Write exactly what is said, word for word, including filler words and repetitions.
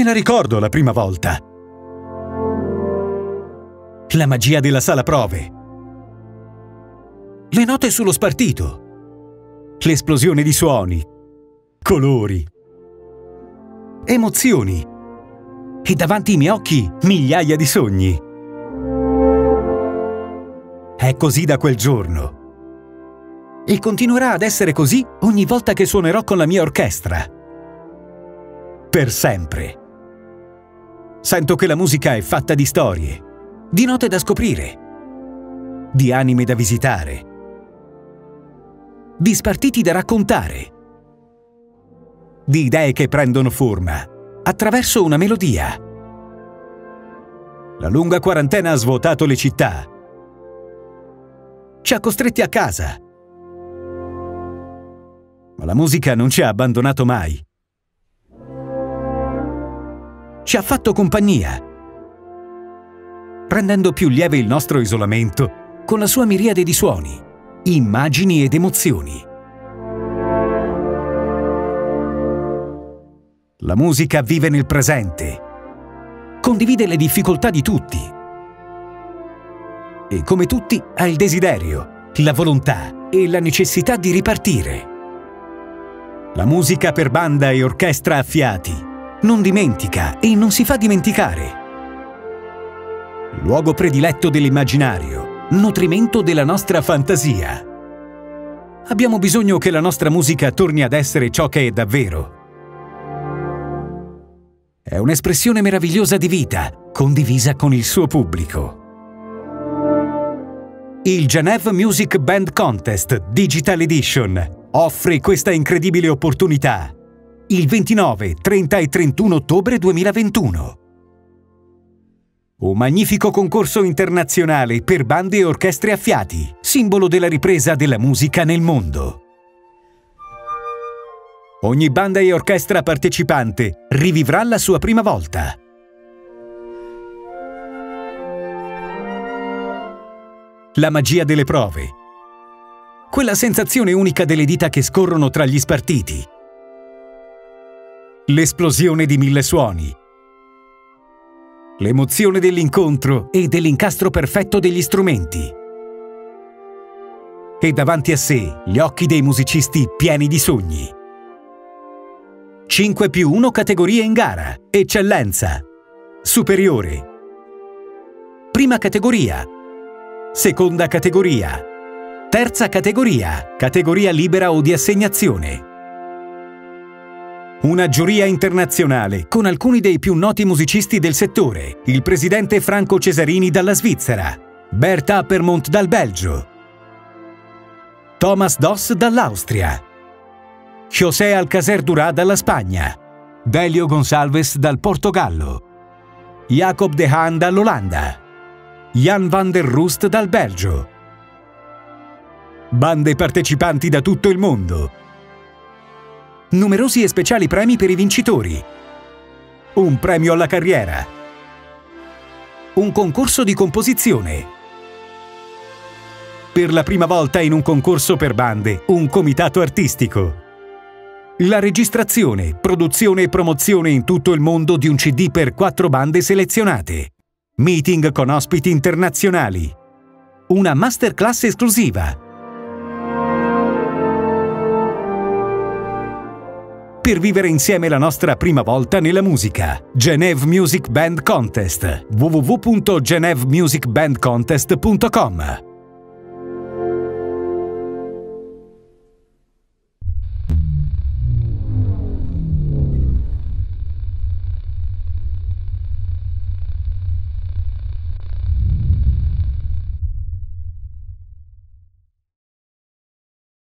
la ricordo la prima volta. La magia della sala prove. Le note sullo spartito. L'esplosione di suoni, colori, emozioni. E davanti ai miei occhi migliaia di sogni. È così da quel giorno. E continuerà ad essere così ogni volta che suonerò con la mia orchestra. Per sempre. Sento che la musica è fatta di storie, di note da scoprire, di anime da visitare, di spartiti da raccontare, di idee che prendono forma attraverso una melodia. La lunga quarantena ha svuotato le città. Ci ha costretti a casa. Ma la musica non ci ha abbandonato mai. Ci ha fatto compagnia, rendendo più lieve il nostro isolamento con la sua miriade di suoni, immagini ed emozioni. La musica vive nel presente, condivide le difficoltà di tutti e, come tutti, ha il desiderio, la volontà e la necessità di ripartire. La musica per banda e orchestra a fiati non dimentica e non si fa dimenticare. Luogo prediletto dell'immaginario, nutrimento della nostra fantasia. Abbiamo bisogno che la nostra musica torni ad essere ciò che è davvero. È un'espressione meravigliosa di vita, condivisa con il suo pubblico. Il Genève Music Band Contest Digital Edition offre questa incredibile opportunità il ventinove, trenta e trentuno ottobre duemilaventuno. Un magnifico concorso internazionale per bande e orchestre a fiati, simbolo della ripresa della musica nel mondo. Ogni banda e orchestra partecipante rivivrà la sua prima volta. La magia delle prove. Quella sensazione unica delle dita che scorrono tra gli spartiti. L'esplosione di mille suoni. L'emozione dell'incontro e dell'incastro perfetto degli strumenti. E davanti a sé gli occhi dei musicisti pieni di sogni. cinque più uno categorie in gara. Eccellenza. Superiore. Prima categoria. Seconda categoria. Terza categoria. Categoria libera o di assegnazione. Una giuria internazionale con alcuni dei più noti musicisti del settore. Il presidente Franco Cesarini dalla Svizzera. Bert Appermont dal Belgio. Thomas Doss dall'Austria. José Alcacer Durá dalla Spagna. Delio Gonçalves dal Portogallo. Jacob de Haan dall'Olanda. Jan van der Rust dal Belgio. Bande partecipanti da tutto il mondo. Numerosi e speciali premi per i vincitori. Un premio alla carriera. Un concorso di composizione. Per la prima volta in un concorso per bande, un comitato artistico. La registrazione, produzione e promozione in tutto il mondo di un C D per quattro bande selezionate. Meeting con ospiti internazionali. Una masterclass esclusiva. Per vivere insieme la nostra prima volta nella musica. Genève Music Band Contest. w w w punto geneve music band contest punto com